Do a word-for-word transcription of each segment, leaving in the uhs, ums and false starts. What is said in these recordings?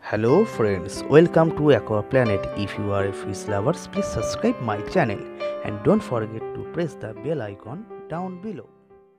Hello friends, welcome to Aqua Planet. If you are a fish lovers, please subscribe my channel and don't forget to press the bell icon down below.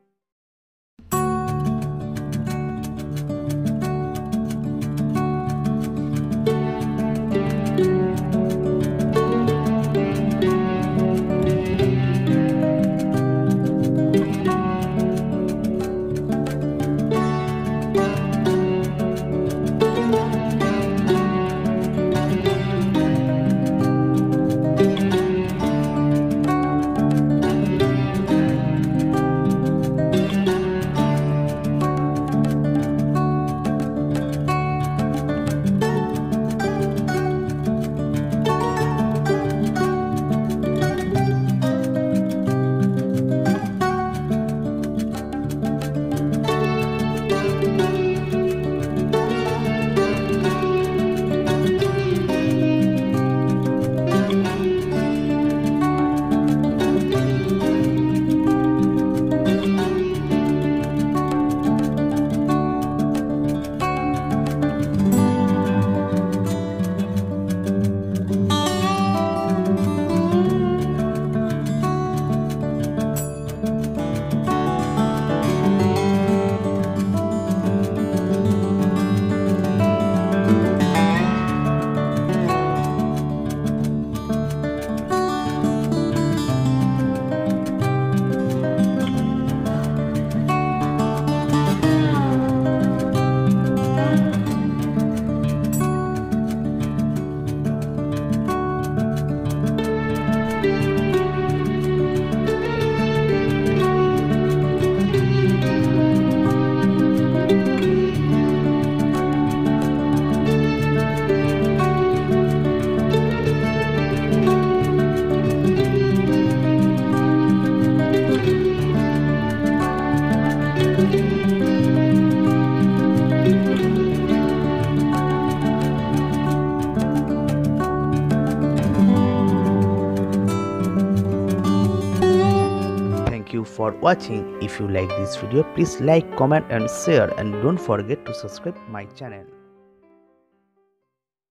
Thank you for watching. If you like this video, please like, comment and share, and don't forget to subscribe my channel.